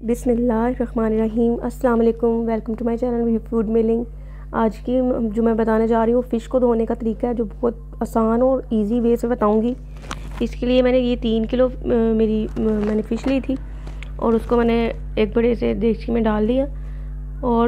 बिस्मिल्लाहिर्रहमानिर्रहीम। अस्सलाम वालेकुम। Welcome to my channel food mailing. आज की जो मैं बताने जा रही हूँ फ़िश को धोने का तरीका है, जो बहुत आसान और इजी वे से बताऊँगी। इसके लिए मैंने ये 3 किलो मैंने फ़िश ली थी और उसको मैंने एक बड़े से देगची में डाल दिया। और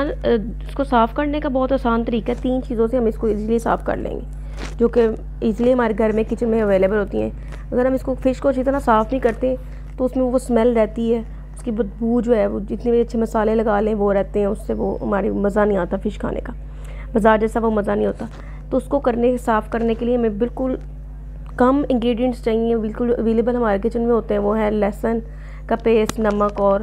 उसको साफ़ करने का बहुत आसान तरीका है। 3 चीज़ों से हम इसको ईज़िली साफ़ कर लेंगे, जो कि ईज़िली हमारे घर में किचन में अवेलेबल होती हैं। अगर हम इसको फ़िश को अच्छी तरह साफ़ नहीं करते तो उसमें वो स्मेल रहती है, उसकी बदबू जो है, वो जितने भी अच्छे मसाले लगा लें वो रहते हैं, उससे वो हमारी मज़ा नहीं आता फ़िश खाने का, बाज़ार जैसा वो मज़ा नहीं होता। तो उसको साफ़ करने के लिए हमें बिल्कुल कम इंग्रेडिएंट्स चाहिए, बिल्कुल अवेलेबल हमारे किचन में होते हैं। वो है लहसुन का पेस्ट, नमक और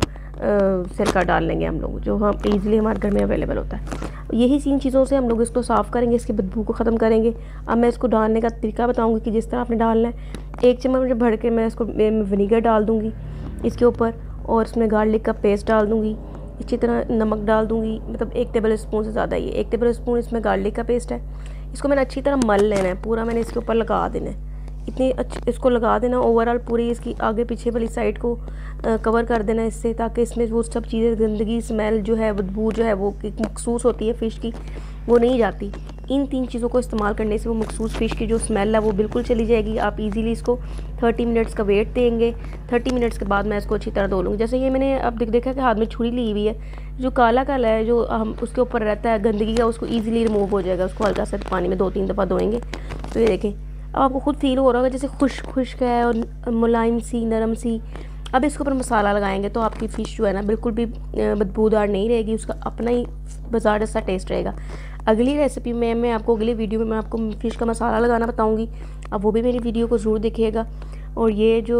सिरका डाल लेंगे हम लोग, जो हम ईज़िली हमारे घर में अवेलेबल होता है। यही 3 चीज़ों से हम लोग इसको साफ़ करेंगे, इसकी बदबू को ख़त्म करेंगे। अब मैं इसको डालने का तरीका बताऊँगी कि जिस तरह आपने डालना है। 1 चम्मच भर के मैं इसको विनीगर डाल दूँगी इसके ऊपर, और इसमें गार्लिक का पेस्ट डाल दूँगी। इसी तरह नमक डाल दूँगी, मतलब 1 टेबल स्पून से ज़्यादा ही, 1 टेबल स्पून इसमें गार्लिक का पेस्ट है। इसको मैंने अच्छी तरह मल लेना है, पूरा मैंने इसके ऊपर लगा देना है। इतनी अच्छी इसको लगा देना, ओवरऑल पूरी इसकी आगे पीछे वाली साइड को कवर कर देना इससे, ताकि इसमें वो सब चीज़ें, गंदगी, स्मेल जो है, बदबू जो है वो मखसूस होती है फ़िश की, वो नहीं जाती। इन 3 चीज़ों को इस्तेमाल करने से वो मखसूस फ़िश की जो स्मेल है वो बिल्कुल चली जाएगी। आप इजीली इसको 30 मिनट्स का वेट देंगे। 30 मिनट्स के बाद मैं इसको अच्छी तरह धो लूँगी। जैसे ये मैंने अब देखा कि हाथ में छुरी ली हुई है, जो काला काला है, जो हम उसके ऊपर रहता है गंदगी का, उसको ईजिली रिमूव हो जाएगा। उसको हल्का सा पानी में 2-3 दफ़ा धोएंगे तो ये देखें, अब आपको खुद फील हो रहा होगा जैसे खुश्क है और मुलायम सी, नरम सी। अब इसके ऊपर मसाला लगाएंगे तो आपकी फ़िश जो है ना बिल्कुल भी बदबूदार नहीं रहेगी, उसका अपना ही बाजार जैसा टेस्ट रहेगा। अगली रेसिपी में मैं आपको, अगली वीडियो में मैं आपको फ़िश का मसाला लगाना बताऊंगी। अब वो भी मेरी वीडियो को ज़रूर देखिएगा। और ये जो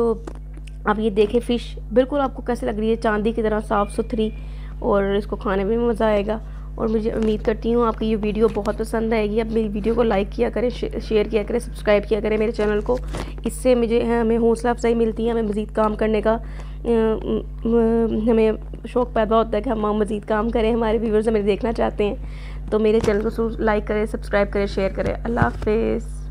आप ये देखें फ़िश बिल्कुल आपको कैसे लग रही है, चांदी की तरह साफ़ सुथरी, और इसको खाने में मज़ा आएगा। और मुझे उम्मीद करती हूँ आपको ये वीडियो बहुत पसंद आएगी। अब मेरी वीडियो को लाइक किया करें, शेयर किया करें, सब्सक्राइब किया करें मेरे चैनल को। इससे हमें हौसला अफजाई मिलती है, हमें मज़ीद काम करने का हमें शौक़ पैदा होता है कि हम मज़ीद काम करें। हमारे व्यूवर्स हमें देखना चाहते हैं, तो मेरे चैनल को लाइक करें, सब्सक्राइब करें, शेयर करें। अल्लाह हाफ़िज़।